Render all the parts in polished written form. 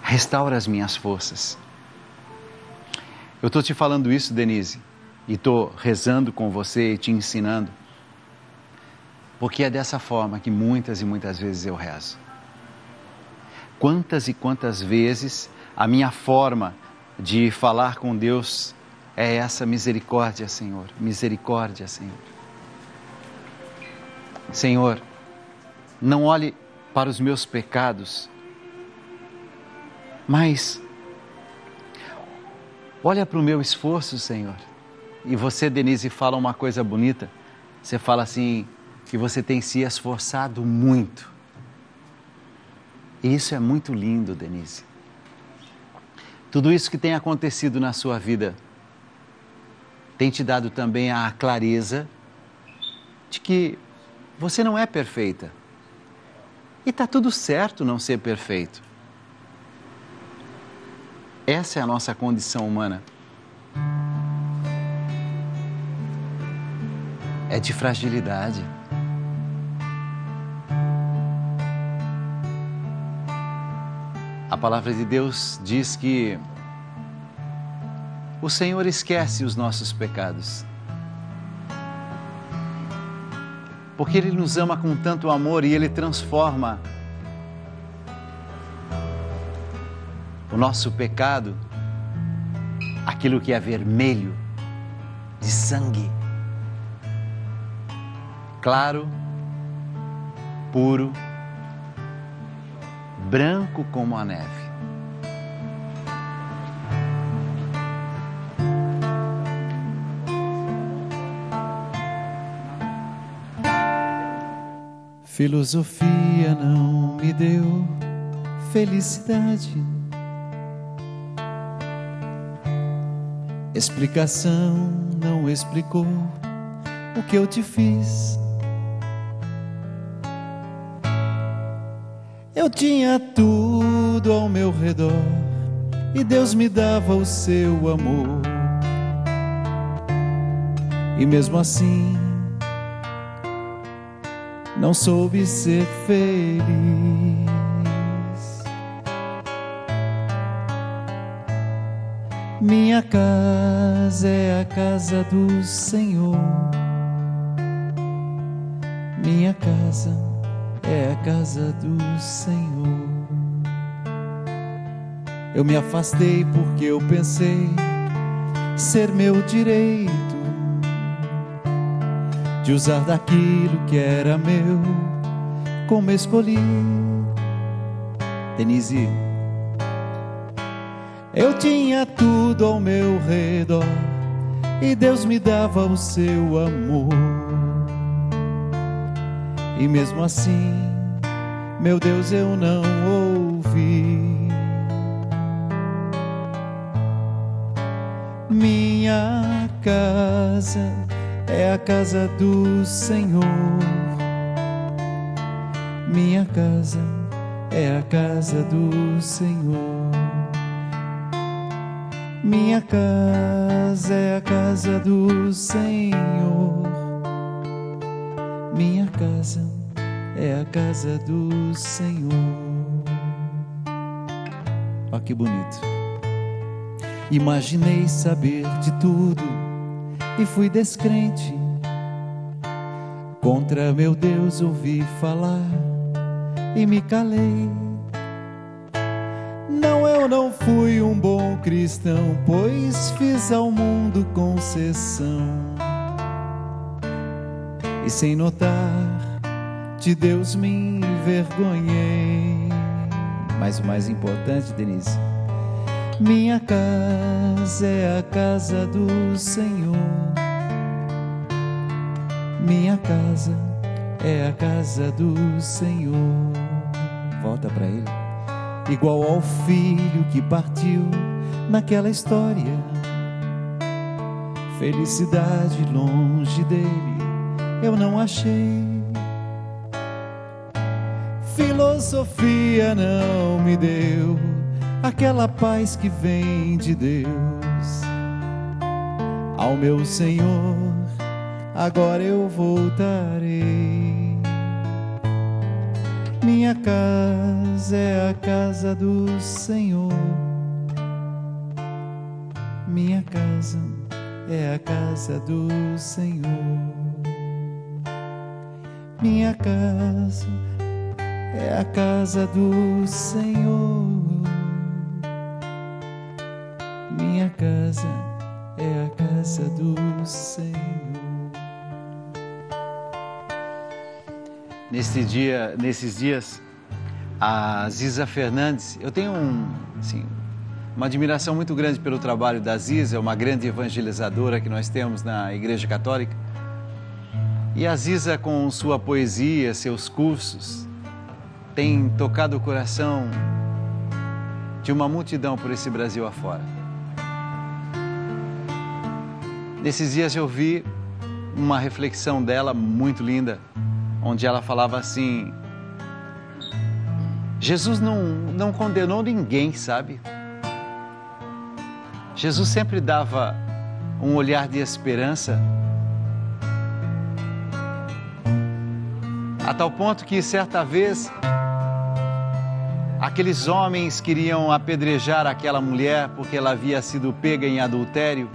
restaura as minhas forças. Eu estou te falando isso, Denise, e estou rezando com você e te ensinando, porque é dessa forma que muitas e muitas vezes eu rezo. Quantas e quantas vezes a minha forma de falar com Deus é essa: misericórdia, Senhor, misericórdia, Senhor. Senhor, não olhe para os meus pecados, mas olha para o meu esforço, Senhor. E você, Denise, fala uma coisa bonita. Você fala assim, que você tem se esforçado muito. E isso é muito lindo, Denise. Tudo isso que tem acontecido na sua vida tem te dado também a clareza de que você não é perfeita. E está tudo certo não ser perfeito. Essa é a nossa condição humana. É de fragilidade. A palavra de Deus diz que o Senhor esquece os nossos pecados, porque Ele nos ama com tanto amor e Ele transforma o nosso pecado, aquilo que é vermelho, de sangue, claro, puro, branco como a neve. Filosofia não me deu felicidade, explicação não explicou o que eu te fiz. Eu tinha tudo ao meu redor e Deus me dava o seu amor. E mesmo assim, não soube ser feliz. Minha casa é a casa do Senhor. Minha casa é a casa do Senhor. Eu me afastei porque eu pensei ser meu direito de usar daquilo que era meu, como escolhi. Denise, eu tinha tudo ao meu redor e Deus me dava o seu amor. E mesmo assim, meu Deus, eu não ouvi. Minha casa é a casa do Senhor. Minha casa é a casa do Senhor. Minha casa é a casa do Senhor. Minha casa é a casa do Senhor. Olha que bonito. Imaginei saber de tudo e fui descrente. Contra meu Deus ouvi falar e me calei. Não, eu não fui um bom cristão, pois fiz ao mundo concessão. E sem notar, de Deus me envergonhei. Mas o mais importante, Denise, minha casa é a casa do Senhor. Minha casa é a casa do Senhor. Volta para Ele. Igual ao filho que partiu naquela história. Felicidade longe dele eu não achei. Filosofia não me deu aquela paz que vem de Deus. Ao meu Senhor agora eu voltarei. Minha casa é a casa do Senhor. Minha casa é a casa do Senhor. Minha casa é a casa do Senhor. Minha casa é a casa do Senhor. Nesses dias, a Ziza Fernandes, eu tenho uma admiração muito grande pelo trabalho da Ziza, uma grande evangelizadora que nós temos na Igreja Católica. E a Ziza, com sua poesia, seus cursos, tem tocado o coração de uma multidão por esse Brasil afora. Nesses dias eu vi uma reflexão dela muito linda, onde ela falava assim: Jesus não condenou ninguém, sabe? Jesus sempre dava um olhar de esperança, a tal ponto que certa vez aqueles homens queriam apedrejar aquela mulher porque ela havia sido pega em adultério.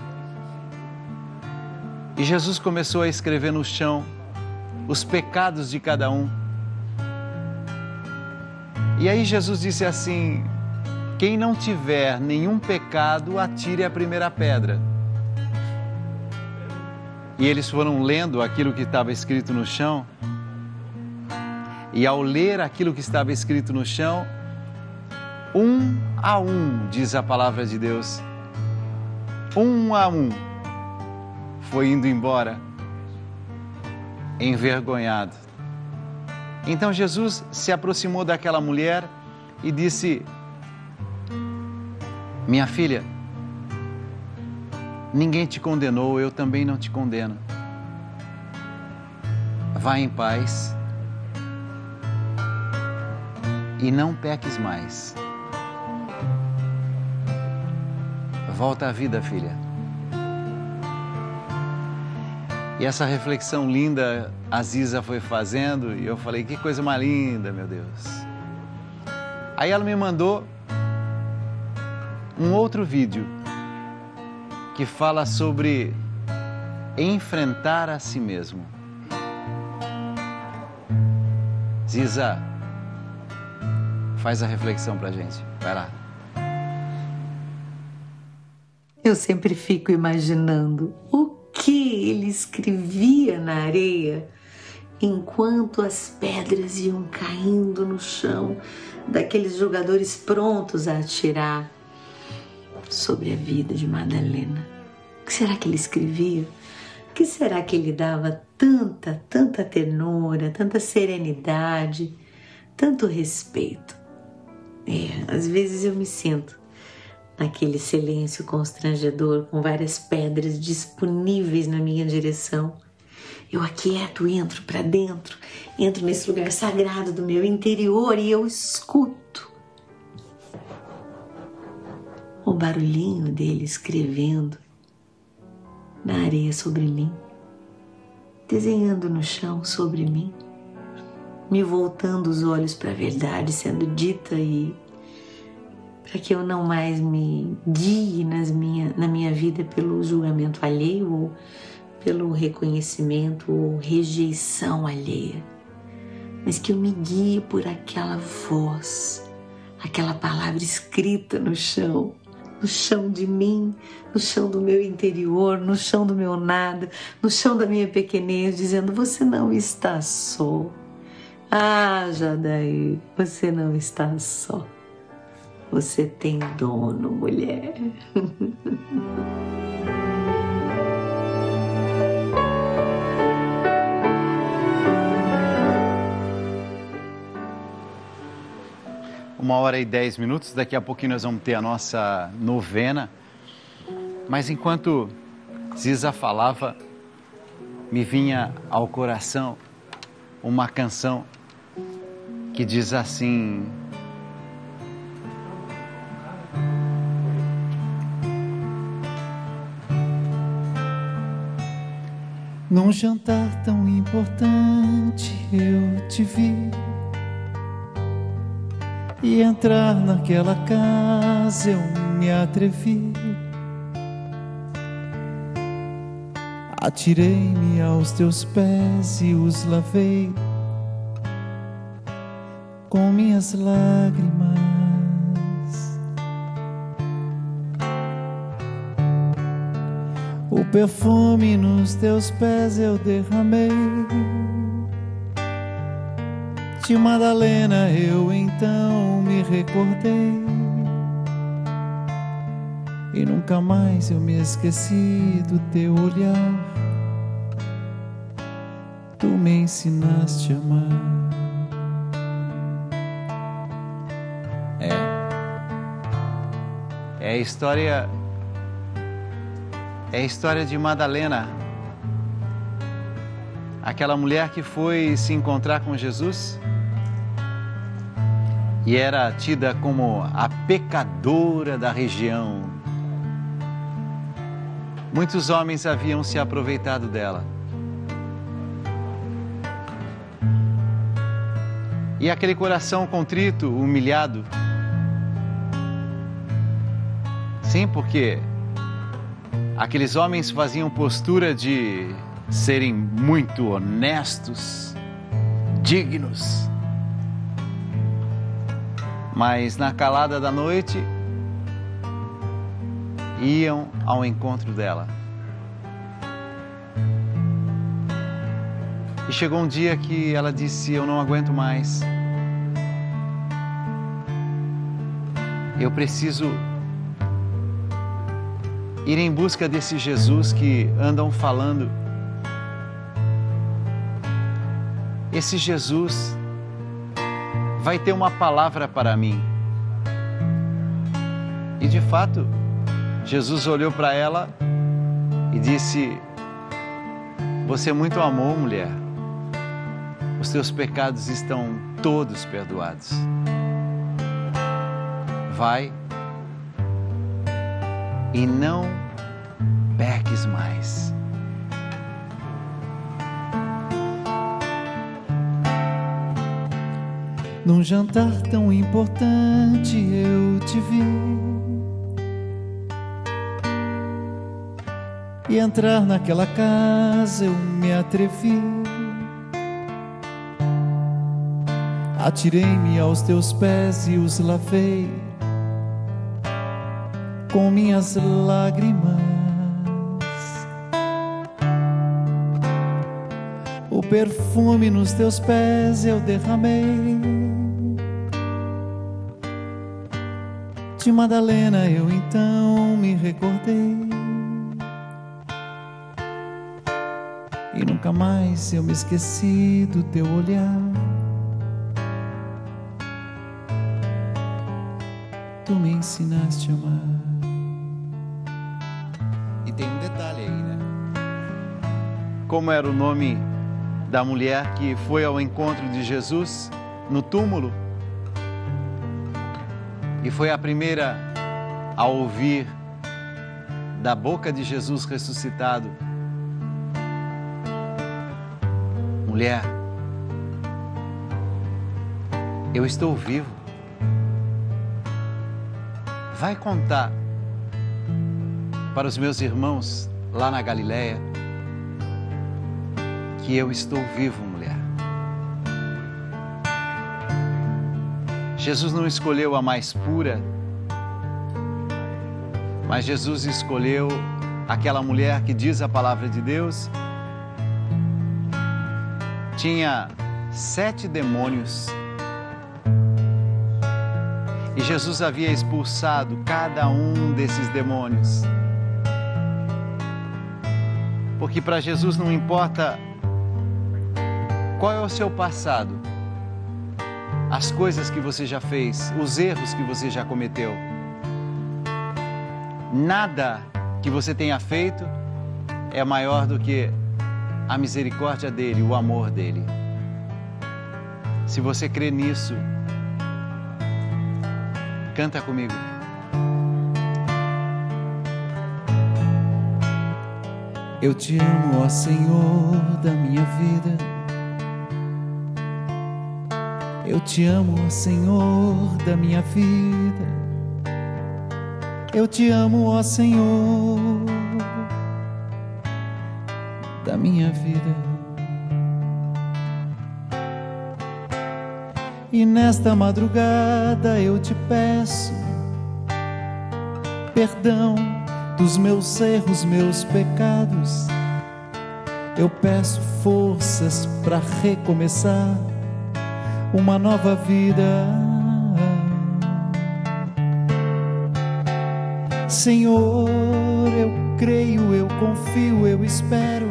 E Jesus começou a escrever no chão os pecados de cada um. E aí Jesus disse assim: quem não tiver nenhum pecado, atire a primeira pedra. E eles foram lendo aquilo que estava escrito no chão. E ao ler aquilo que estava escrito no chão, um a um, diz a palavra de Deus, um a um, foi indo embora, envergonhado. Então Jesus se aproximou daquela mulher e disse: minha filha, ninguém te condenou, eu também não te condeno. Vá em paz e não peques mais. Volta à vida, filha. E essa reflexão linda a Ziza foi fazendo e eu falei: que coisa mais linda, meu Deus. Aí ela me mandou um outro vídeo que fala sobre enfrentar a si mesmo. Ziza, faz a reflexão pra gente. Vai lá. Eu sempre fico imaginando o que ele escrevia na areia enquanto as pedras iam caindo no chão daqueles jogadores prontos a atirar sobre a vida de Madalena. O que será que ele escrevia? O que será que ele dava tanta ternura, tanta serenidade, tanto respeito? Às vezes eu me sinto naquele silêncio constrangedor, com várias pedras disponíveis na minha direção. Eu aquieto, entro para dentro, entro nesse lugar sagrado do meu interior e eu escuto o barulhinho dele escrevendo na areia sobre mim, desenhando no chão sobre mim, me voltando os olhos para a verdade sendo dita e para que eu não mais me guie na minha vida pelo julgamento alheio ou pelo reconhecimento ou rejeição alheia, mas que eu me guie por aquela voz, aquela palavra escrita no chão de mim, no chão do meu interior, no chão do meu nada, no chão da minha pequenez, dizendo: você não está só. Ah, Jadaí, você não está só. Você tem dono, mulher. Uma hora e 10 minutos, daqui a pouquinho nós vamos ter a nossa novena. Mas enquanto Ziza falava, me vinha ao coração uma canção que diz assim: num jantar tão importante eu te vi, e entrar naquela casa eu me atrevi. Atirei-me aos teus pés e os lavei com minhas lágrimas. O perfume nos teus pés eu derramei. De Madalena eu então me recordei, e nunca mais eu me esqueci do teu olhar. Tu me ensinaste a amar. É a história de Madalena, aquela mulher que foi se encontrar com Jesus e era tida como a pecadora da região. Muitos homens haviam se aproveitado dela. E aquele coração contrito, humilhado. Sim, porque aqueles homens faziam postura de serem muito honestos, dignos. Mas na calada da noite, iam ao encontro dela. E chegou um dia que ela disse: eu não aguento mais. Eu preciso ir em busca desse Jesus que andam falando. Esse Jesus vai ter uma palavra para mim. E de fato, Jesus olhou para ela e disse: você muito amou, mulher. Os teus pecados estão todos perdoados. Vai e não peques mais. Num jantar tão importante eu te vi, e entrar naquela casa eu me atrevi. Atirei-me aos teus pés e os lavei com minhas lágrimas. O perfume nos teus pés eu derramei. De Madalena eu então me recordei, e nunca mais eu me esqueci do teu olhar. Tu me ensinaste a amar. E tem um detalhe aí, né? Como era o nome da mulher que foi ao encontro de Jesus no túmulo? E foi a primeira a ouvir da boca de Jesus ressuscitado: mulher, eu estou vivo. Vai contar para os meus irmãos lá na Galileia que eu estou vivo, mulher. Jesus não escolheu a mais pura, mas Jesus escolheu aquela mulher que, diz a palavra de Deus, tinha 7 demônios. E Jesus havia expulsado cada um desses demônios. Porque para Jesus não importa qual é o seu passado, as coisas que você já fez, os erros que você já cometeu. Nada que você tenha feito é maior do que a misericórdia dele, o amor dele. Se você crê nisso, canta comigo. Eu te amo, ó Senhor da minha vida. Eu te amo, ó Senhor da minha vida. Eu te amo, ó Senhor da minha vida. E nesta madrugada eu te peço perdão dos meus erros, meus pecados. Eu peço forças para recomeçar uma nova vida. Senhor, eu creio, eu confio, eu espero,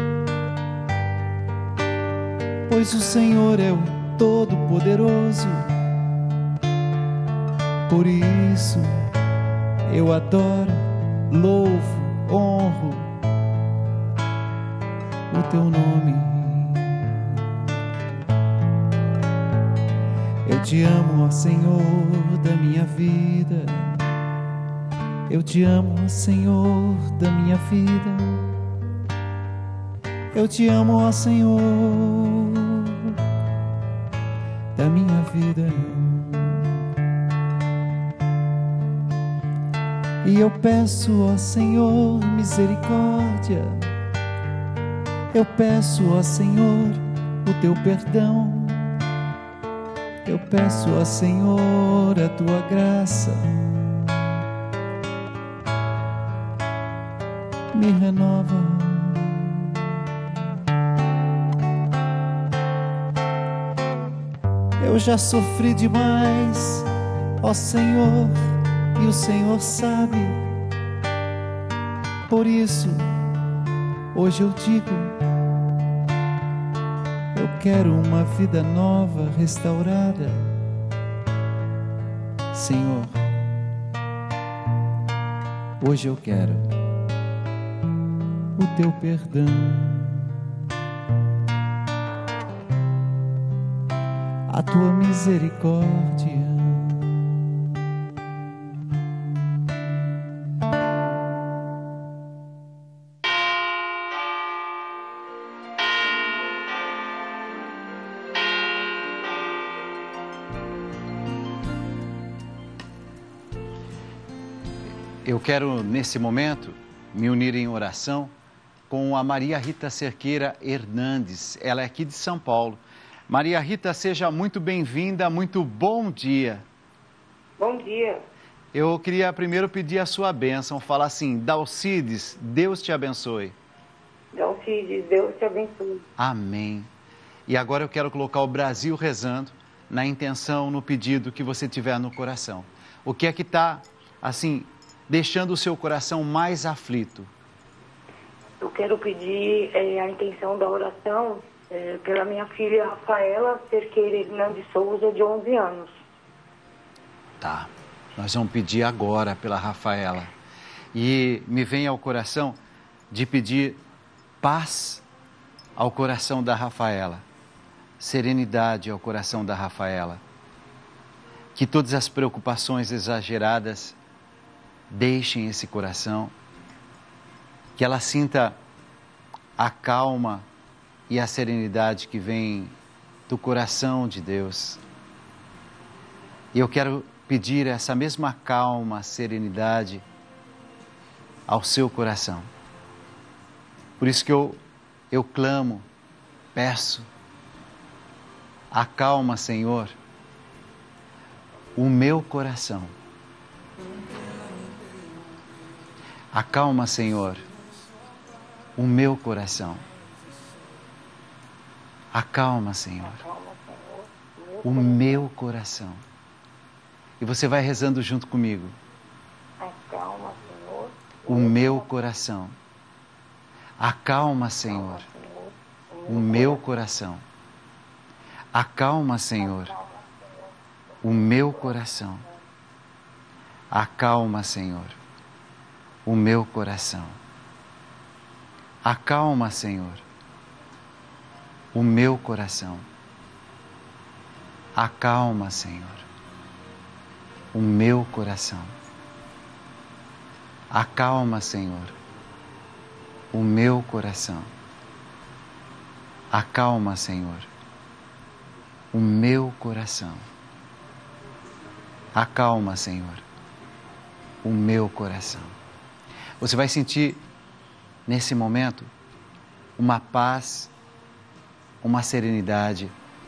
pois o Senhor é o Todo-Poderoso. Por isso eu adoro, louvo, honro o teu nome. Eu te amo, ó Senhor da minha vida. Eu te amo, ó Senhor da minha vida. Eu te amo, ó Senhor da minha vida. E eu peço, ó Senhor, misericórdia. Eu peço, ó Senhor, o teu perdão. Eu peço, ó Senhor, a tua graça. Me renova. Eu já sofri demais, ó Senhor, e o Senhor sabe. Por isso, hoje eu digo, eu quero uma vida nova, restaurada. Senhor, hoje eu quero o teu perdão. A tua misericórdia. Eu quero, nesse momento, me unir em oração com a Maria Rita Cerqueira Hernandes. Ela é aqui de São Paulo. Maria Rita, seja muito bem-vinda, muito bom dia. Bom dia. Eu queria primeiro pedir a sua bênção, falar assim: Dalcides, Deus te abençoe. Dalcides, Deus te abençoe. Amém. E agora eu quero colocar o Brasil rezando, na intenção, no pedido que você tiver no coração. O que é que está, assim, deixando o seu coração mais aflito? Eu quero pedir a intenção da oração pela minha filha Rafaela Cerqueira Hernandes Souza, de 11 anos. Tá, nós vamos pedir agora pela Rafaela. E me vem ao coração de pedir paz ao coração da Rafaela, serenidade ao coração da Rafaela. Que todas as preocupações exageradas deixem esse coração, que ela sinta a calma e a serenidade que vem do coração de Deus. E eu quero pedir essa mesma calma, serenidade ao seu coração. Por isso que eu clamo, peço, acalma, Senhor, o meu coração. Acalma, Senhor, o meu coração. Acalma, Senhor, o meu coração. E você vai rezando junto comigo. Acalma, Senhor, o meu coração. Acalma, Senhor, o meu coração. Acalma, Senhor, o meu coração. Acalma, Senhor, o meu coração. Acalma, Senhor, o meu coração. Acalma, Senhor, o meu coração. Acalma, Senhor, o meu coração. Acalma, Senhor, o meu coração. Acalma, Senhor, o meu coração. Você vai sentir nesse momento uma paz, uma serenidade,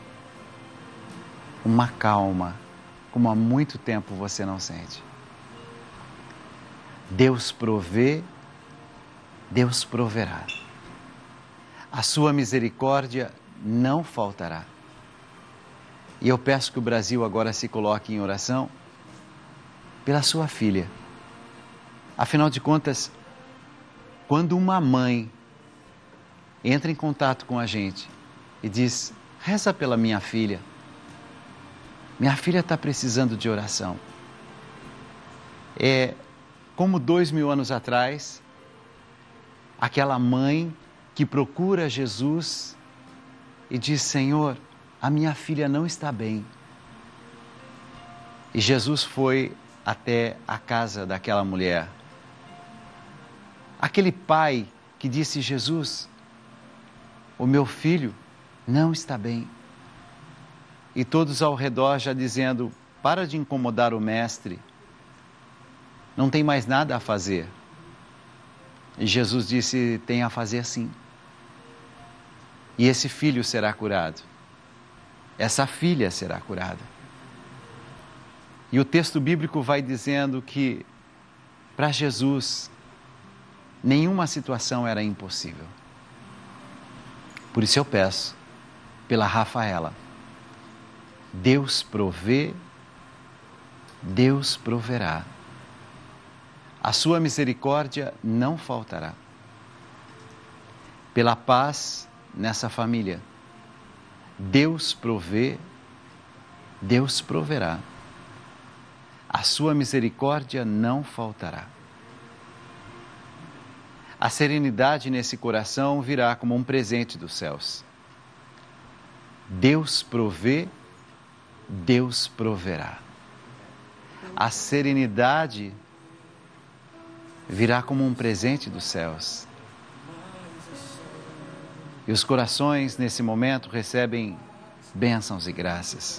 uma calma, como há muito tempo você não sente. Deus provê, Deus proverá. A sua misericórdia não faltará. E eu peço que o Brasil agora se coloque em oração pela sua filha. Afinal de contas, quando uma mãe entra em contato com a gente e diz: reza pela minha filha está precisando de oração. É como 2000 anos atrás, aquela mãe que procura Jesus e diz: Senhor, a minha filha não está bem. E Jesus foi até a casa daquela mulher. Aquele pai que disse: Jesus, o meu filho não está bem. E todos ao redor já dizendo: para de incomodar o mestre, não tem mais nada a fazer. E Jesus disse: tem a fazer sim. E esse filho será curado. Essa filha será curada. E o texto bíblico vai dizendo que para Jesus nenhuma situação era impossível. Por isso eu peço pela Rafaela. Deus provê, Deus proverá. A sua misericórdia não faltará. Pela paz nessa família, Deus provê, Deus proverá. A sua misericórdia não faltará. A serenidade nesse coração virá como um presente dos céus. Deus provê, Deus proverá. A serenidade virá como um presente dos céus. E os corações, nesse momento, recebem bênçãos e graças.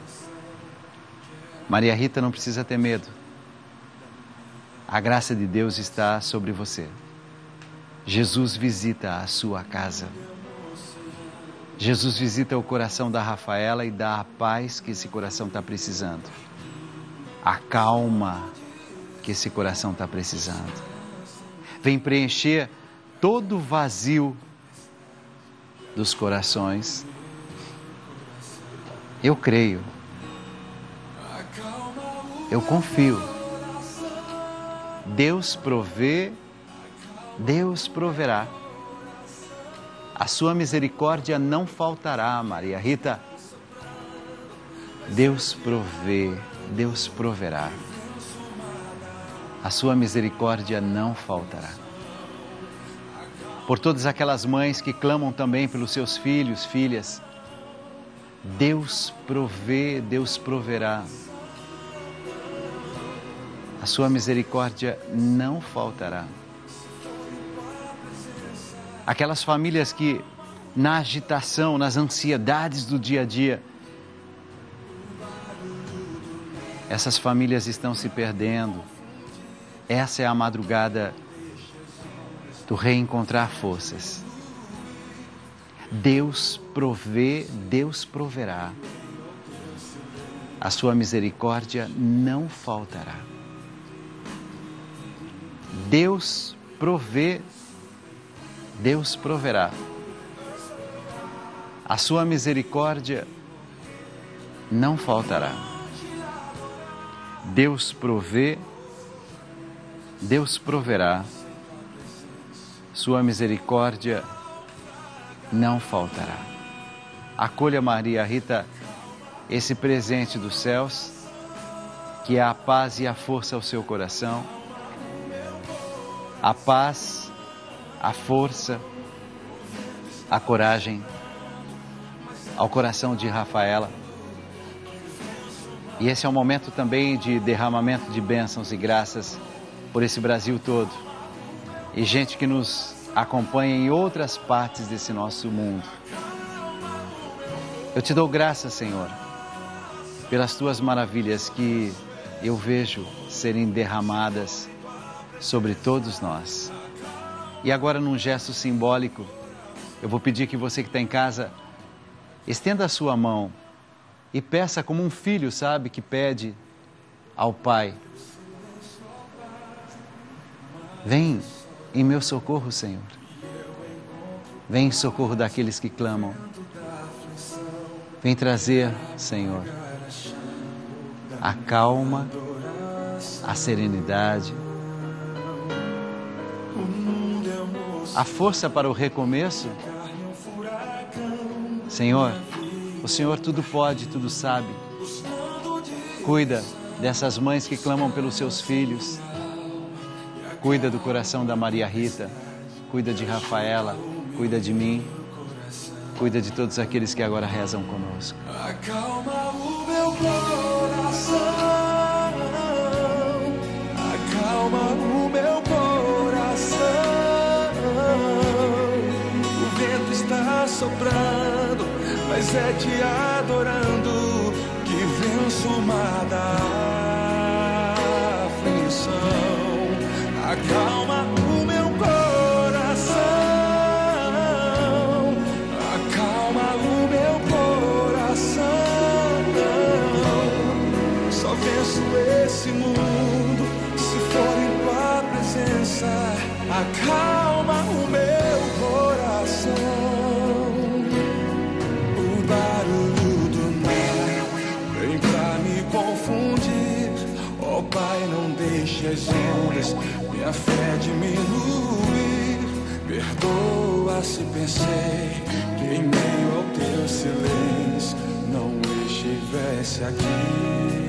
Maria Rita não precisa ter medo. A graça de Deus está sobre você. Jesus visita a sua casa. Jesus visita o coração da Rafaela e dá a paz que esse coração está precisando. A calma que esse coração está precisando. Vem preencher todo o vazio dos corações. Eu creio. Eu confio. Deus provê, Deus proverá. A sua misericórdia não faltará, Maria Rita. Deus provê, Deus proverá. A sua misericórdia não faltará. Por todas aquelas mães que clamam também pelos seus filhos, filhas, Deus provê, Deus proverá. A sua misericórdia não faltará. Aquelas famílias que, na agitação, nas ansiedades do dia a dia, essas famílias estão se perdendo. Essa é a madrugada do reencontrar forças. Deus provê, Deus proverá. A sua misericórdia não faltará. Deus provê, Deus proverá. A sua misericórdia não faltará. Deus provê, Deus proverá. Sua misericórdia não faltará. Acolha, Maria Rita, esse presente dos céus, que é a paz e a força ao seu coração. A paz, a força, a coragem ao coração de Rafaela. E esse é um momento também de derramamento de bênçãos e graças por esse Brasil todo. E gente que nos acompanha em outras partes desse nosso mundo. Eu te dou graças, Senhor, pelas tuas maravilhas que eu vejo serem derramadas sobre todos nós. E agora, num gesto simbólico, eu vou pedir que você que está em casa, estenda a sua mão e peça como um filho, sabe, que pede ao Pai. Vem em meu socorro, Senhor. Vem em socorro daqueles que clamam. Vem trazer, Senhor, a calma, a serenidade, a força para o recomeço. Senhor, o Senhor tudo pode, tudo sabe. Cuida dessas mães que clamam pelos seus filhos. Cuida do coração da Maria Rita. Cuida de Rafaela. Cuida de mim. Cuida de todos aqueles que agora rezam conosco. Acalma o meu coração. Acalma o meu coração. O vento está soprando, mas é te adorando que venço o mar da aflição. Acalma o meu coração, acalma o meu coração. Só venço esse mundo se for em tua presença. Acalma o meu coração. O barulho do mar vem pra me confundir. Oh Pai, não deixe as ondas minha fé diminuir. Perdoa se pensei que em meio ao teu silêncio não estivesse aqui.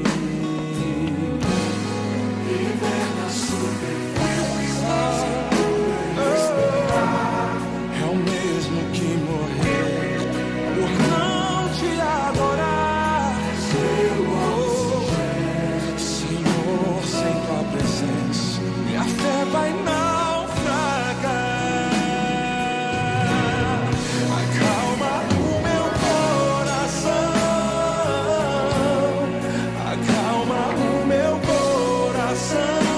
Viver na superfície é o mesmo que morrer por não te adorar. Senhor, sem tua presença minha fé vai naufragar. Acalma o meu coração, acalma o meu coração.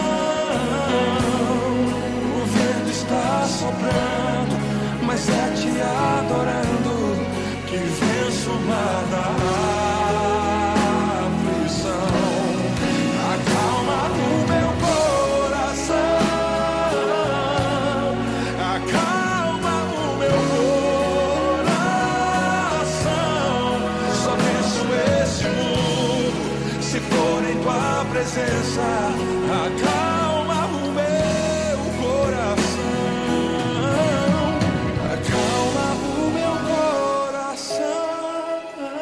O vento está soprando, mas é te adorando que venço o mar da aflição. Acalma o meu coração, acalma o meu coração. Só venço esse mundo se for em tua presença. Acalma o meu coração, acalma o meu coração,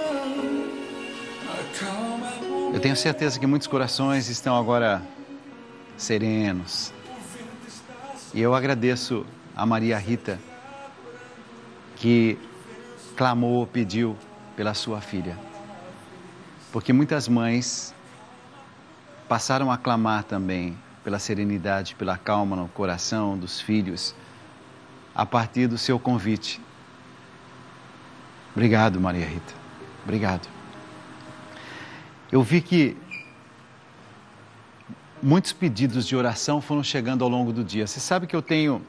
acalma o meu. Eu tenho certeza que muitos corações estão agora serenos. E eu agradeço a Maria Rita, que clamou, pediu pela sua filha. Porque muitas mães passaram a clamar também pela serenidade, pela calma no coração dos filhos, a partir do seu convite. Obrigado, Maria Rita. Obrigado. Eu vi que muitos pedidos de oração foram chegando ao longo do dia. Você sabe que eu tenho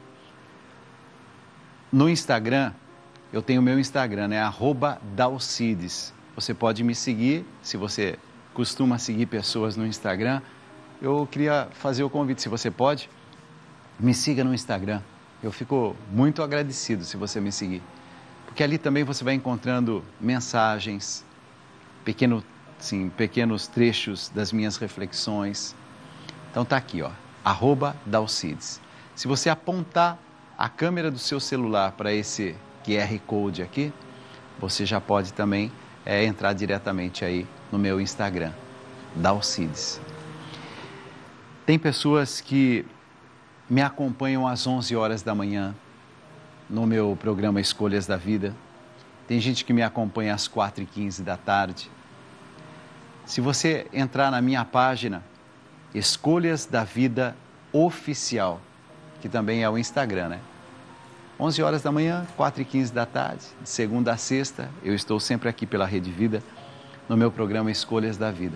no Instagram, eu tenho o meu Instagram, né? @Dalcides. Você pode me seguir, se você costuma seguir pessoas no Instagram. Eu queria fazer o convite, se você pode, me siga no Instagram. Eu fico muito agradecido se você me seguir. Porque ali também você vai encontrando mensagens, pequenos trechos das minhas reflexões. Então tá aqui, ó, @Dalcides. Se você apontar a câmera do seu celular para esse QR Code aqui, você já pode também entrar diretamente aí no meu Instagram, Dalcides. Tem pessoas que me acompanham às 11 horas da manhã no meu programa Escolhas da Vida. Tem gente que me acompanha às 4h15 da tarde. Se você entrar na minha página, Escolhas da Vida Oficial, que também é o Instagram, né? 11 horas da manhã, 4h15 da tarde, de segunda a sexta, eu estou sempre aqui pela Rede Vida, no meu programa Escolhas da Vida.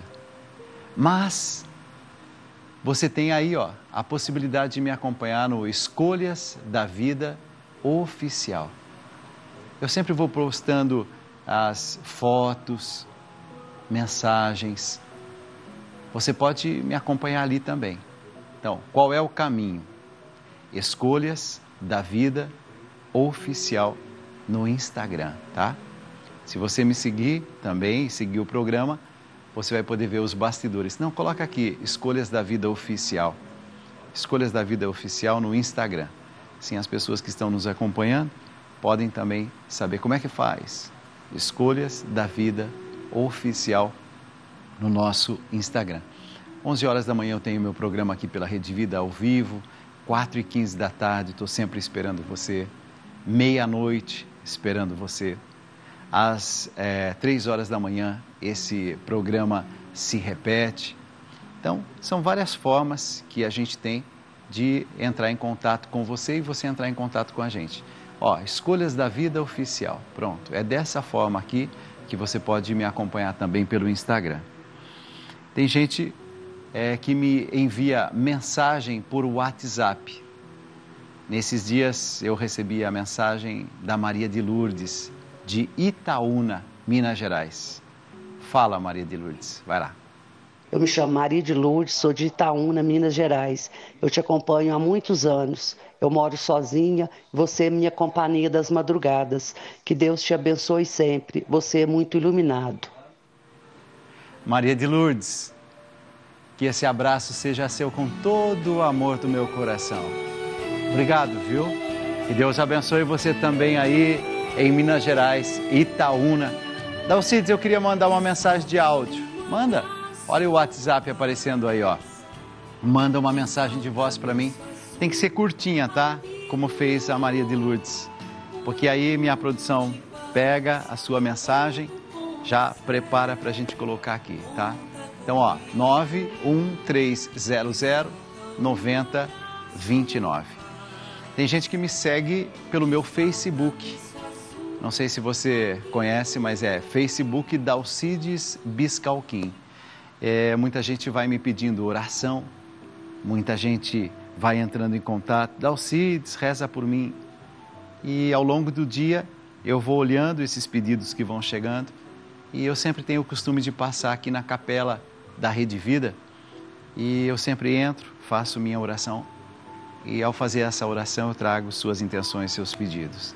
Mas você tem aí, ó, a possibilidade de me acompanhar no Escolhas da Vida Oficial. Eu sempre vou postando as fotos, mensagens. Você pode me acompanhar ali também. Então, qual é o caminho? Escolhas da Vida Oficial no Instagram, tá? Se você me seguir também, seguir o programa, você vai poder ver os bastidores. Não, coloca aqui, Escolhas da Vida Oficial. Escolhas da Vida Oficial no Instagram. Assim, as pessoas que estão nos acompanhando podem também saber como é que faz. Escolhas da Vida Oficial no nosso Instagram. 11 horas da manhã eu tenho meu programa aqui pela Rede Vida ao vivo, 4h15 da tarde, estou sempre esperando você, meia-noite esperando você, às 3 horas da manhã esse programa se repete. Então, são várias formas que a gente tem de entrar em contato com você e você entrar em contato com a gente. Ó, Escolhas da Vida Oficial, pronto, é dessa forma aqui que você pode me acompanhar também pelo Instagram. Tem gente que me envia mensagem por WhatsApp. Nesses dias eu recebi a mensagem da Maria de Lourdes, de Itaúna, Minas Gerais. Fala, Maria de Lourdes, vai lá. Eu me chamo Maria de Lourdes, sou de Itaúna, Minas Gerais. Eu te acompanho há muitos anos. Eu moro sozinha, você é minha companhia das madrugadas. Que Deus te abençoe sempre. Você é muito iluminado. Maria de Lourdes, que esse abraço seja seu com todo o amor do meu coração. Obrigado, viu? Que Deus abençoe você também aí em Minas Gerais, Itaúna. Dalcides, eu queria mandar uma mensagem de áudio. Manda. Olha o WhatsApp aparecendo aí, ó. Manda uma mensagem de voz para mim. Tem que ser curtinha, tá? Como fez a Maria de Lourdes. Porque aí minha produção pega a sua mensagem, já prepara para a gente colocar aqui, tá? Então, ó, 91300-9029. Tem gente que me segue pelo meu Facebook. Não sei se você conhece, mas é Facebook Dalcides Biscalquim. Muita gente vai me pedindo oração, muita gente vai entrando em contato. Dalcides, reza por mim. E ao longo do dia eu vou olhando esses pedidos que vão chegando e eu sempre tenho o costume de passar aqui na capela da Rede Vida e eu sempre entro, faço minha oração e ao fazer essa oração eu trago suas intenções, seus pedidos.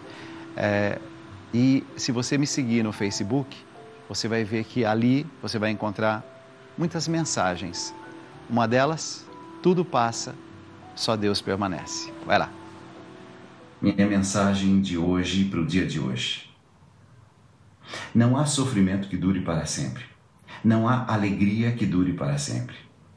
E se você me seguir no Facebook, você vai ver que ali você vai encontrar muitas mensagens. Uma delas, tudo passa, só Deus permanece. Vai lá. Minha mensagem de hoje para o dia de hoje. Não há sofrimento que dure para sempre. Não há alegria que dure para sempre.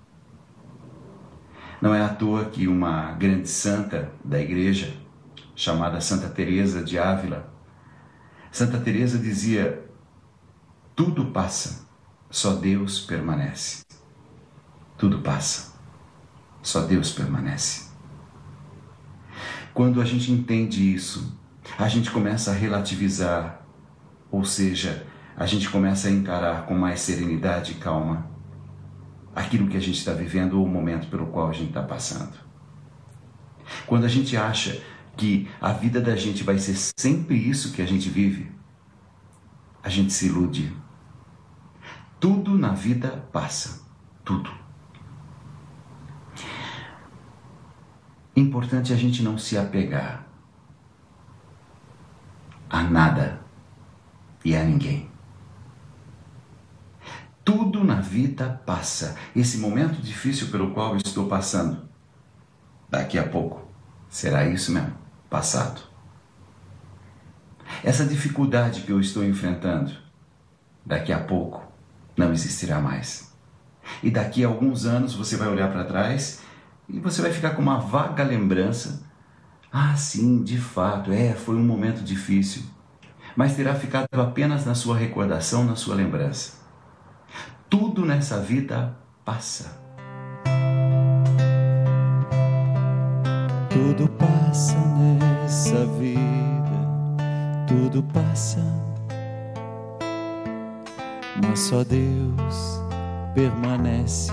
Não é à toa que uma grande santa da igreja, chamada Santa Teresa de Ávila, Santa Teresa dizia: tudo passa, só Deus permanece. Tudo passa, só Deus permanece. Quando a gente entende isso, a gente começa a relativizar, ou seja, a gente começa a encarar com mais serenidade e calma aquilo que a gente está vivendo ou o momento pelo qual a gente está passando. Quando a gente acha que a vida da gente vai ser sempre isso que a gente vive, a gente se ilude. Tudo na vida passa, tudo. Importante a gente não se apegar a nada e a ninguém. Tudo na vida passa. Esse momento difícil pelo qual eu estou passando, daqui a pouco, será isso mesmo, passado. Essa dificuldade que eu estou enfrentando, daqui a pouco, não existirá mais. E daqui a alguns anos você vai olhar para trás e você vai ficar com uma vaga lembrança. Ah, sim, de fato, foi um momento difícil. Mas terá ficado apenas na sua recordação, na sua lembrança. Tudo nessa vida passa. Tudo passa nela. nessa vida tudo passa, mas só Deus permanece,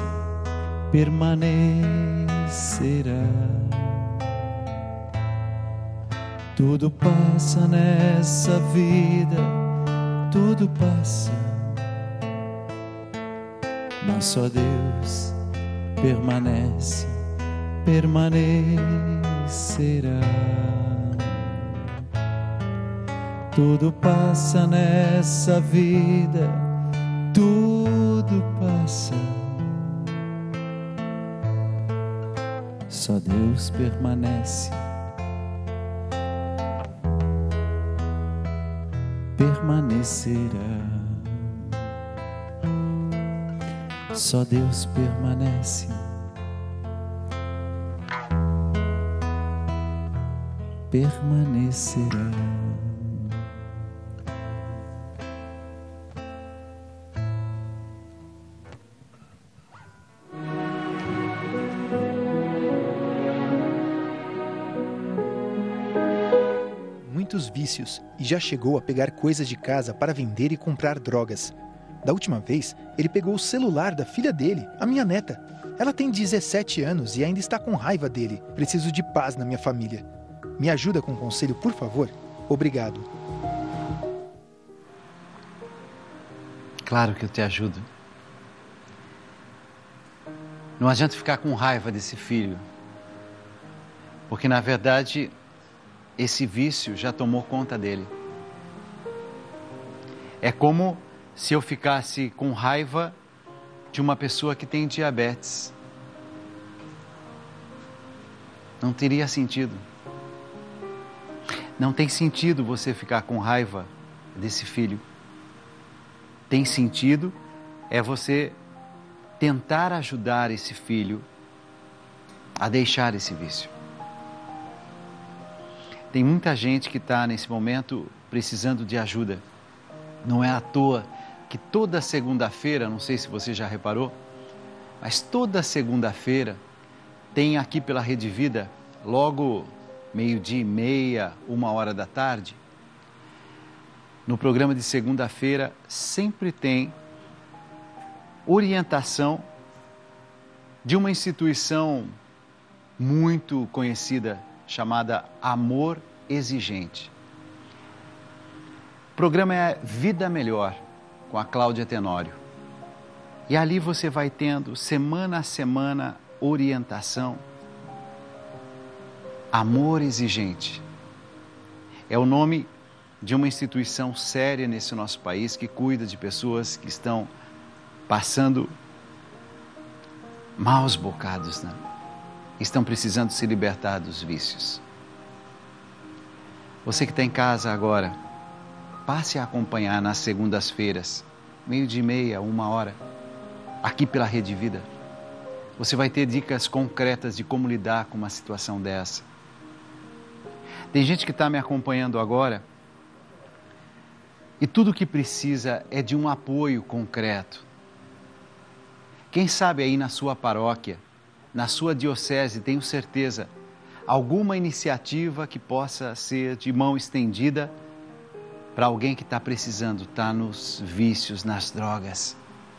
permanecerá. Tudo passa nessa vida, tudo passa, mas só Deus permanece, permanecerá. Tudo passa nessa vida, tudo passa, só Deus permanece, permanecerá. Só Deus permanece, permanecerá. Muitos vícios e já chegou a pegar coisas de casa para vender e comprar drogas. Da última vez, ele pegou o celular da filha dele, a minha neta. Ela tem 17 anos e ainda está com raiva dele. Preciso de paz na minha família. Me ajuda com um conselho, por favor? Obrigado. Claro que eu te ajudo. Não adianta ficar com raiva desse filho, porque na verdade esse vício já tomou conta dele. É como se eu ficasse com raiva de uma pessoa que tem diabetes. Não teria sentido. Não tem sentido você ficar com raiva desse filho. Tem sentido é você tentar ajudar esse filho a deixar esse vício. Tem muita gente que está nesse momento precisando de ajuda. Não é à toa que toda segunda-feira, não sei se você já reparou, mas toda segunda-feira tem aqui pela Rede Vida, logo 12:30, 1h da tarde, no programa de segunda-feira sempre tem orientação de uma instituição muito conhecida chamada Amor Exigente. O programa é Vida Melhor, com a Cláudia Tenório. E ali você vai tendo, semana a semana, orientação. Amor Exigente é o nome de uma instituição séria nesse nosso país que cuida de pessoas que estão passando maus bocados, né? Estão precisando se libertar dos vícios. Você que está em casa agora, passe a acompanhar nas segundas-feiras, 12:30, 1h, aqui pela Rede Vida. Você vai ter dicas concretas de como lidar com uma situação dessa. Tem gente que está me acompanhando agora e tudo o que precisa é de um apoio concreto. Quem sabe aí na sua paróquia, na sua diocese, tenho certeza, alguma iniciativa que possa ser de mão estendida para alguém que está precisando, está nos vícios, nas drogas.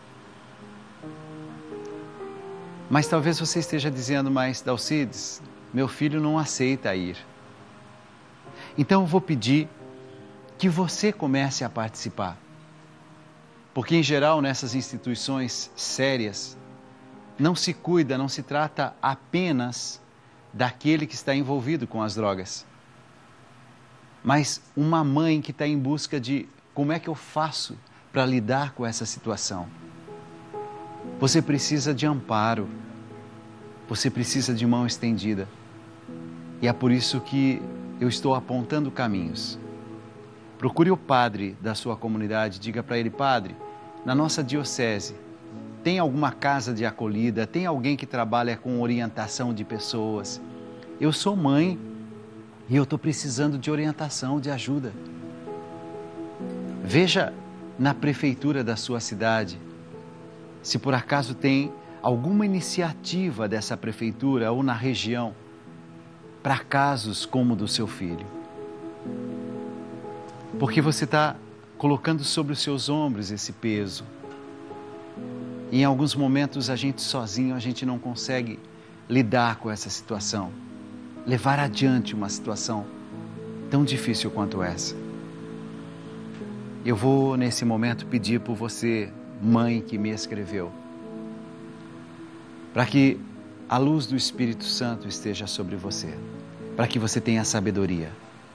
Mas talvez você esteja dizendo, mas Dalcides, meu filho não aceita ir. Então eu vou pedir que você comece a participar. Porque em geral nessas instituições sérias, não se cuida, não se trata apenas daquele que está envolvido com as drogas. Mas uma mãe que está em busca de como é que eu faço para lidar com essa situação. Você precisa de amparo, você precisa de mão estendida. E é por isso que eu estou apontando caminhos. Procure o padre da sua comunidade, diga para ele, padre, na nossa diocese, tem alguma casa de acolhida, tem alguém que trabalha com orientação de pessoas? Eu sou mãe e eu estou precisando de orientação, de ajuda. Veja na prefeitura da sua cidade, se por acaso tem alguma iniciativa dessa prefeitura ou na região para casos como o do seu filho. Porque você está colocando sobre os seus ombros esse peso. E em alguns momentos a gente sozinho, a gente não consegue lidar com essa situação, levar adiante uma situação tão difícil quanto essa. Eu vou nesse momento pedir por você, mãe que me escreveu, para que a luz do Espírito Santo esteja sobre você, para que você tenha sabedoria,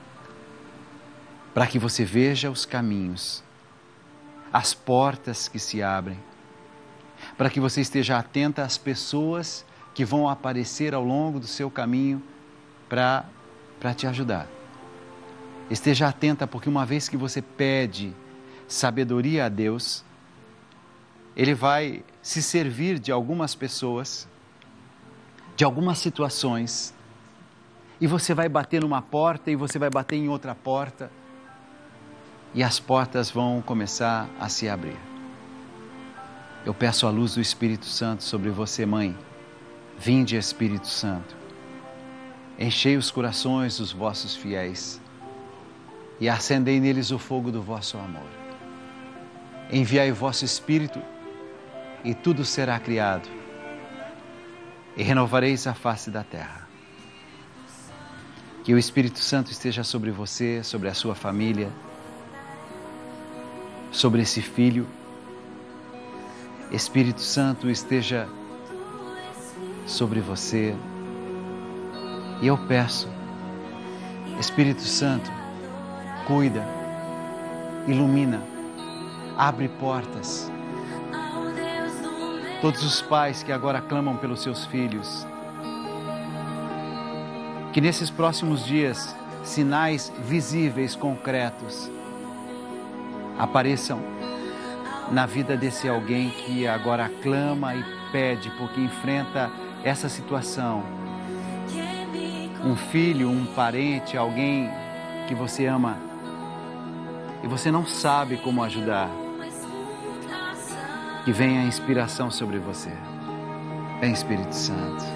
para que você veja os caminhos, as portas que se abrem, para que você esteja atenta às pessoas que vão aparecer ao longo do seu caminho para te ajudar. Esteja atenta, porque uma vez que você pede sabedoria a Deus, Ele vai se servir de algumas pessoas, de algumas situações, e você vai bater numa porta e você vai bater em outra porta, e as portas vão começar a se abrir. Eu peço a luz do Espírito Santo sobre você, mãe. Vinde, Espírito Santo, enchei os corações dos vossos fiéis e acendei neles o fogo do vosso amor. Enviai o vosso Espírito e tudo será criado e renovareis a face da terra. Que o Espírito Santo esteja sobre você, sobre a sua família, sobre esse filho. Espírito Santo esteja sobre você. E eu peço, Espírito Santo, cuida, ilumina, abre portas. Todos os pais que agora clamam pelos seus filhos, que nesses próximos dias, sinais visíveis, concretos, apareçam na vida desse alguém que agora clama e pede, porque enfrenta essa situação. Um filho, um parente, alguém que você ama e você não sabe como ajudar. Que venha a inspiração sobre você. Vem, Espírito Santo.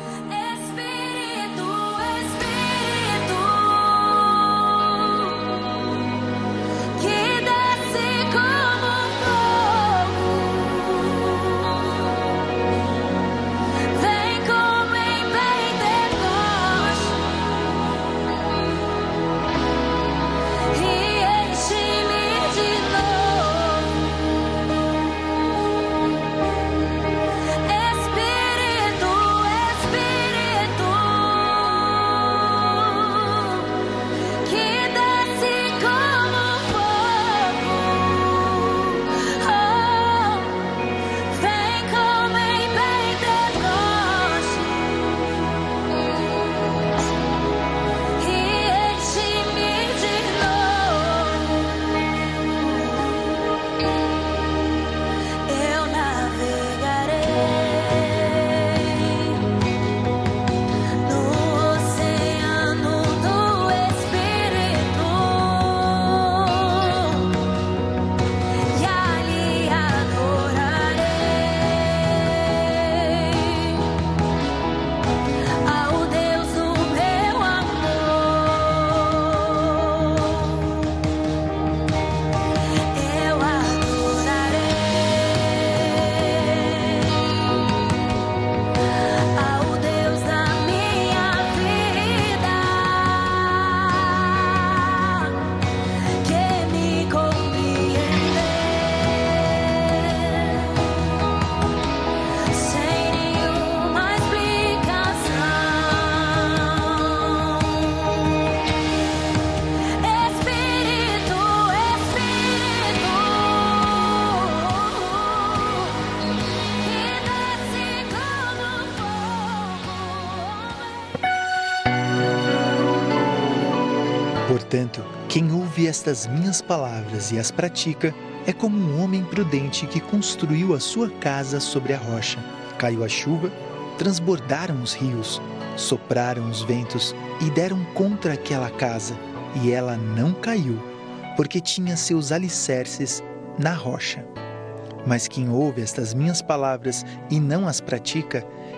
Portanto, quem ouve estas minhas palavras e as pratica é como um homem prudente que construiu a sua casa sobre a rocha. Caiu a chuva, transbordaram os rios, sopraram os ventos e deram contra aquela casa, e ela não caiu, porque tinha seus alicerces na rocha. Mas quem ouve estas minhas palavras e não as pratica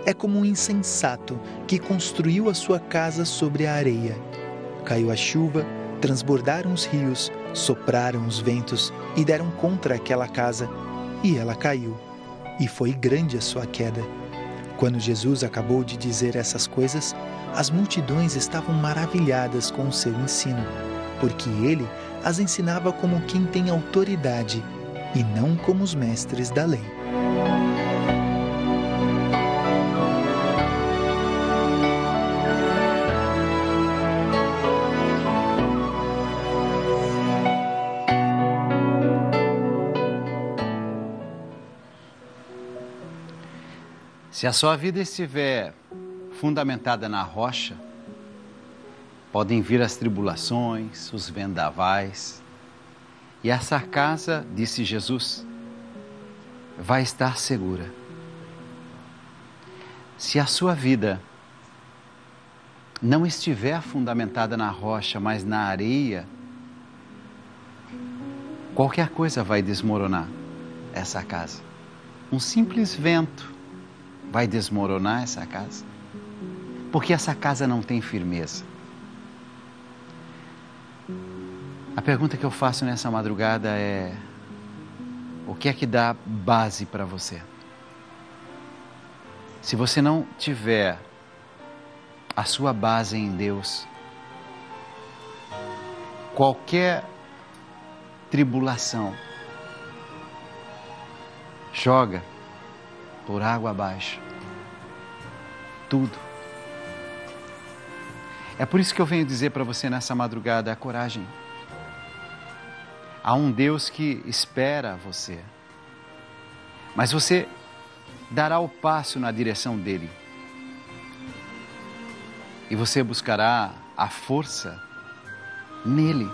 é como um insensato que construiu a sua casa sobre a areia. Caiu a chuva, transbordaram os rios, sopraram os ventos e deram contra aquela casa, e ela caiu. E foi grande a sua queda. Quando Jesus acabou de dizer essas coisas, as multidões estavam maravilhadas com o seu ensino, porque ele as ensinava como quem tem autoridade e não como os mestres da lei. Se a sua vida estiver fundamentada na rocha, podem vir as tribulações, os vendavais. E essa casa, disse Jesus, vai estar segura. Se a sua vida não estiver fundamentada na rocha, mas na areia, qualquer coisa vai desmoronar essa casa. Um simples vento vai desmoronar essa casa, porque essa casa não tem firmeza. A pergunta que eu faço nessa madrugada é: o que é que dá base para você? Se você não tiver a sua base em Deus, qualquer tribulação joga por água abaixo tudo. É por isso que eu venho dizer para você nessa madrugada: a coragem. Há um Deus que espera você, mas você dará o passo na direção dele e você buscará a força nele.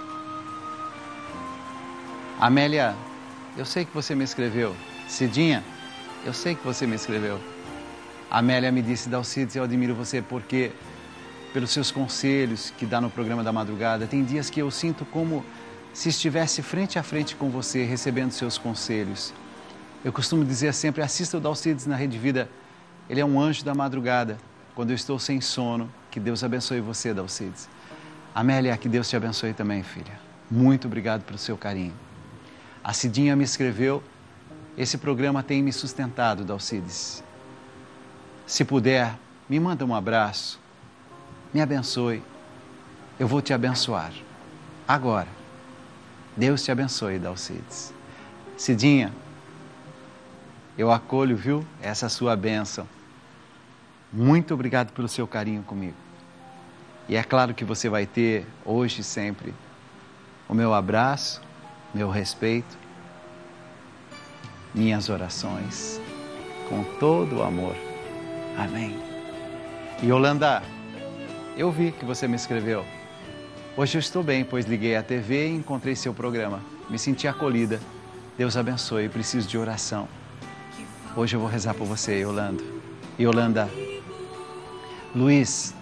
Amélia, eu sei que você me escreveu. Cidinha, eu sei que você me escreveu. Amélia me disse: Dalcides, eu admiro você porque, pelos seus conselhos que dá no programa da madrugada, tem dias que eu sinto como se estivesse frente a frente com você, recebendo seus conselhos. Eu costumo dizer sempre: assista o Dalcides na Rede Vida, ele é um anjo da madrugada. Quando eu estou sem sono, que Deus abençoe você, Dalcides. Amélia, que Deus te abençoe também, filha. Muito obrigado pelo seu carinho. A Cidinha me escreveu: esse programa tem me sustentado, Dalcides. Se puder, me manda um abraço, me abençoe, eu vou te abençoar. Agora, Deus te abençoe, Dalcides. Cidinha, eu acolho, viu, essa sua bênção. Muito obrigado pelo seu carinho comigo. E é claro que você vai ter, hoje e sempre, o meu abraço, meu respeito, minhas orações, com todo o amor. Amém. E Yolanda, eu vi que você me escreveu. Hoje eu estou bem, pois liguei a TV e encontrei seu programa. Me senti acolhida. Deus abençoe, preciso de oração. Hoje eu vou rezar por você, Yolanda. Yolanda, Luiz,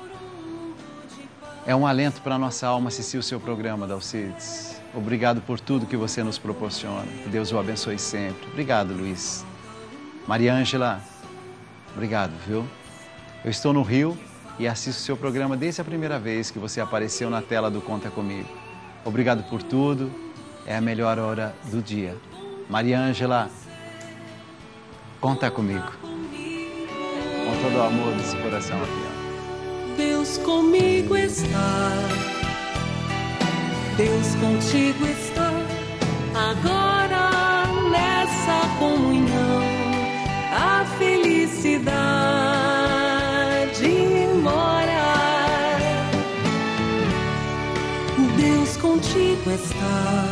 é um alento para a nossa alma assistir o seu programa, Dalcides. Obrigado por tudo que você nos proporciona. Que Deus o abençoe sempre. Obrigado, Luiz. Maria Ângela, obrigado, viu? Eu estou no Rio e assisto o seu programa desde a primeira vez que você apareceu na tela do Conta Comigo. Obrigado por tudo. É a melhor hora do dia. Maria Ângela, conta comigo. Com todo o amor desse coração aqui, ó. Deus comigo está, Deus contigo está, agora nessa comunhão, a felicidade mora. Deus contigo está,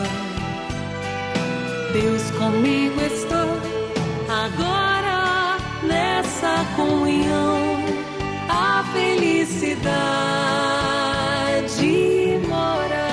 Deus comigo está, agora nessa comunhão, a felicidade mora.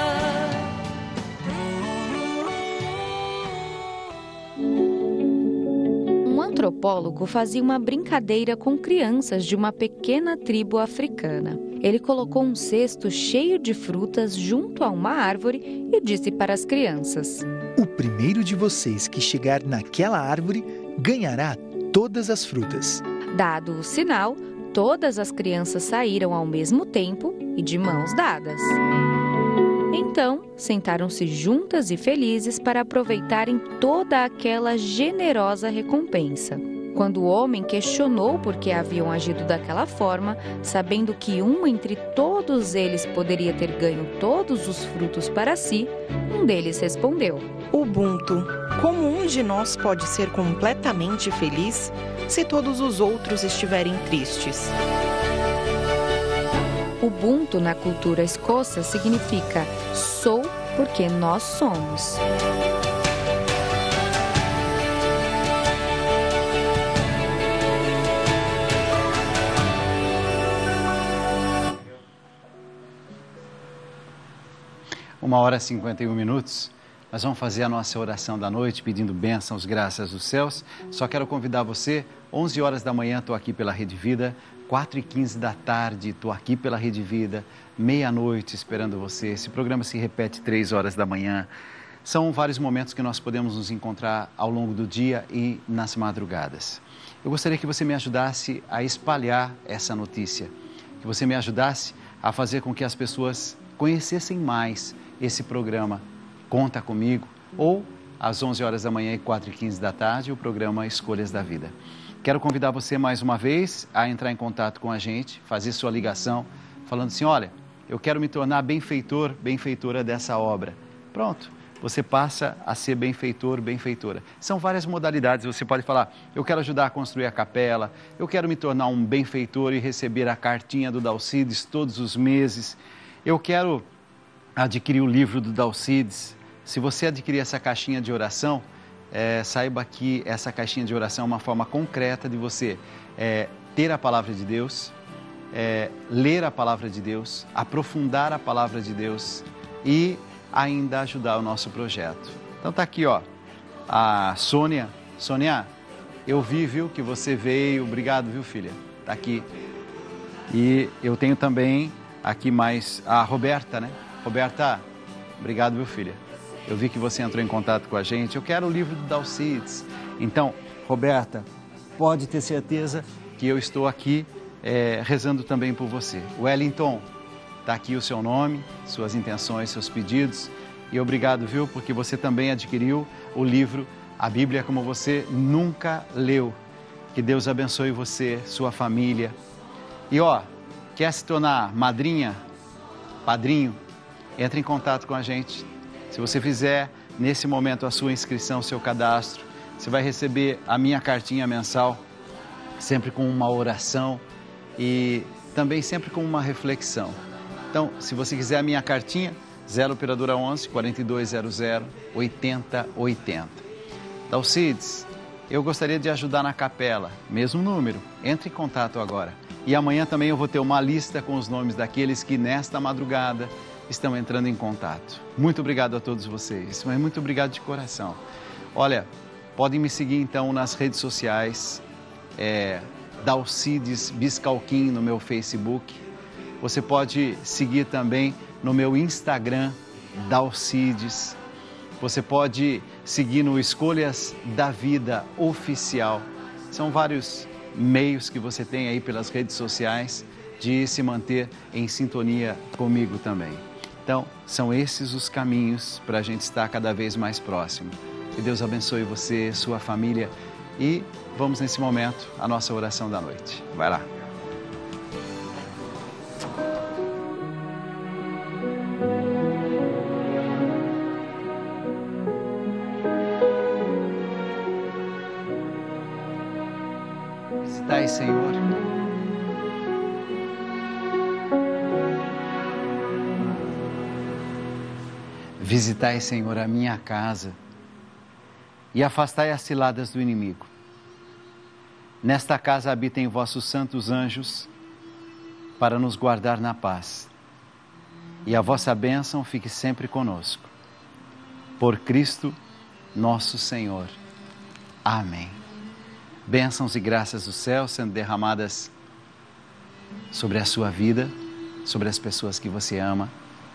Um antropólogo fazia uma brincadeira com crianças de uma pequena tribo africana. Ele colocou um cesto cheio de frutas junto a uma árvore e disse para as crianças: o primeiro de vocês que chegar naquela árvore ganhará todas as frutas. Dado o sinal, todas as crianças saíram ao mesmo tempo e de mãos dadas. Então, sentaram-se juntas e felizes para aproveitarem toda aquela generosa recompensa. Quando o homem questionou por que haviam agido daquela forma, sabendo que um entre todos eles poderia ter ganho todos os frutos para si, um deles respondeu: Ubuntu, como um de nós pode ser completamente feliz se todos os outros estiverem tristes? Ubuntu na cultura escocesa significa sou porque nós somos. Uma hora e 51 minutos. Nós vamos fazer a nossa oração da noite, pedindo bênçãos, graças dos céus. Só quero convidar você, 11 horas da manhã estou aqui pela Rede Vida, 4h15 da tarde estou aqui pela Rede Vida, meia-noite esperando você. Esse programa se repete 3 horas da manhã. São vários momentos que nós podemos nos encontrar ao longo do dia e nas madrugadas. Eu gostaria que você me ajudasse a espalhar essa notícia, que você me ajudasse a fazer com que as pessoas conhecessem mais esse programa Conta Comigo, ou às 11 horas da manhã e 4h15 da tarde, o programa Escolhas da Vida. Quero convidar você mais uma vez a entrar em contato com a gente, fazer sua ligação, falando assim, olha, eu quero me tornar benfeitor, benfeitora dessa obra. Pronto, você passa a ser benfeitor, benfeitora. São várias modalidades, você pode falar, eu quero ajudar a construir a capela, eu quero me tornar um benfeitor e receber a cartinha do Dalcides todos os meses, eu quero adquirir o livro do Dalcides. Se você adquirir essa caixinha de oração, saiba que essa caixinha de oração é uma forma concreta de você ter a palavra de Deus, ler a palavra de Deus, aprofundar a palavra de Deus e ainda ajudar o nosso projeto. Então tá aqui, ó, a Sônia. Sônia, eu vi, viu, que você veio, obrigado, viu, filha? Tá aqui. E eu tenho também aqui mais a Roberta, né? Roberta, obrigado, viu, filha? Eu vi que você entrou em contato com a gente. Eu quero o livro do Dalcides. Então, Roberta, pode ter certeza que eu estou aqui rezando também por você. Wellington, está aqui o seu nome, suas intenções, seus pedidos. E obrigado, viu, porque você também adquiriu o livro A Bíblia Como Você Nunca Leu. Que Deus abençoe você, sua família. E ó, quer se tornar madrinha, padrinho? Entre em contato com a gente. Se você fizer nesse momento a sua inscrição, o seu cadastro, você vai receber a minha cartinha mensal, sempre com uma oração e também sempre com uma reflexão. Então, se você quiser a minha cartinha, 0 operadora 11 4200 8080. Dalcides, eu gostaria de ajudar na capela, mesmo número, entre em contato agora. E amanhã também eu vou ter uma lista com os nomes daqueles que nesta madrugada estão entrando em contato. Muito obrigado a todos vocês, mas muito obrigado de coração. Olha, podem me seguir então nas redes sociais, Dalcides Biscalquim no meu Facebook. Você pode seguir também no meu Instagram, Dalcides. Você pode seguir no Escolhas da Vida Oficial. São vários meios que você tem aí pelas redes sociais de se manter em sintonia comigo também. Então, são esses os caminhos para a gente estar cada vez mais próximo. Que Deus abençoe você, sua família e vamos nesse momento a nossa oração da noite. Vai lá. Visitai, Senhor. Visitai, Senhor, a minha casa e afastai as ciladas do inimigo. Nesta casa habitem vossos santos anjos para nos guardar na paz. E a vossa bênção fique sempre conosco. Por Cristo, nosso Senhor. Amém. Bênçãos e graças do céu sendo derramadas sobre a sua vida, sobre as pessoas que você ama.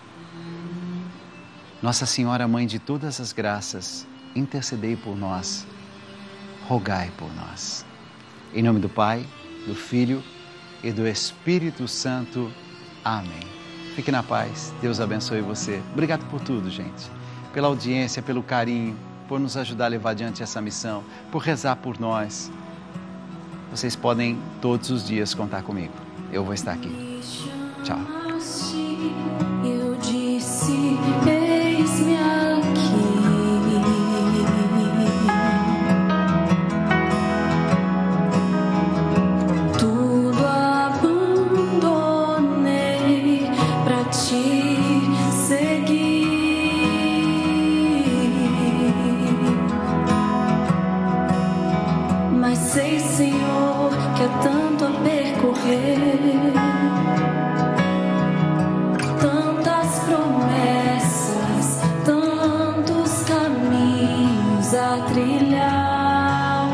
Nossa Senhora, Mãe de todas as graças, intercedei por nós, rogai por nós. Em nome do Pai, do Filho e do Espírito Santo. Amém. Fique na paz. Deus abençoe você. Obrigado por tudo, gente. Pela audiência, pelo carinho, por nos ajudar a levar adiante essa missão, por rezar por nós. Vocês podem todos os dias contar comigo. Eu vou estar aqui. Tchau. Eu disse, eis-me aqui. Tudo abandonei pra te seguir. Mas sei, Senhor, que há tanto a percorrer. Tantas promessas, tantos caminhos a trilhar,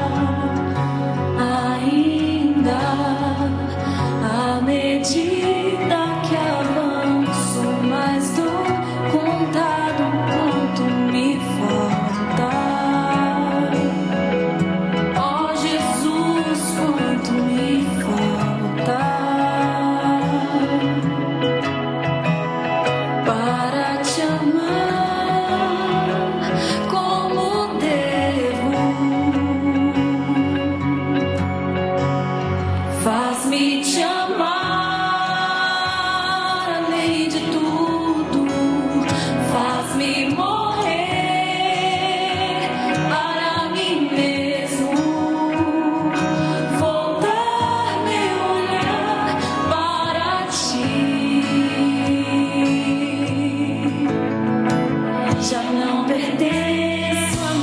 ainda à medida que avanço, mais dou contado quanto me falta. Ó Jesus, quanto me falta. Para te amar como devo, faz-me te amar além de tudo, faz-me morrer para mim mesmo, voltar meu olhar para ti. Já não pertenço a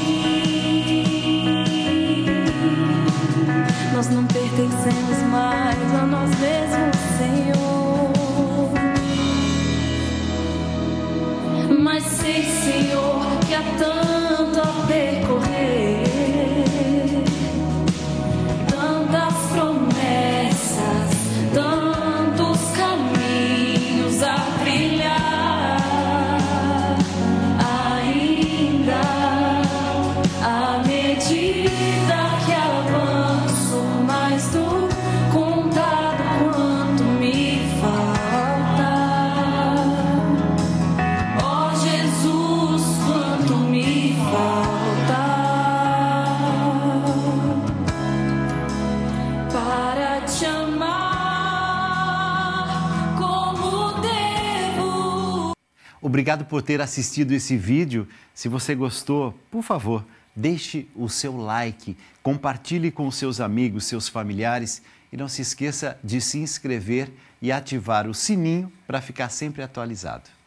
mim. Nós não pertencemos mais a nós mesmos, Senhor. Mas sei, Senhor, que há tanto a percorrer, tantas promessas, tantos caminhos a trilhar, ainda à medida que avanço, mais dou contado quanto me falta. Ó Jesus, quanto me falta para te amar como devo. Obrigado por ter assistido esse vídeo. Se você gostou, por favor, deixe o seu like, compartilhe com os seus amigos, seus familiares e não se esqueça de se inscrever e ativar o sininho para ficar sempre atualizado.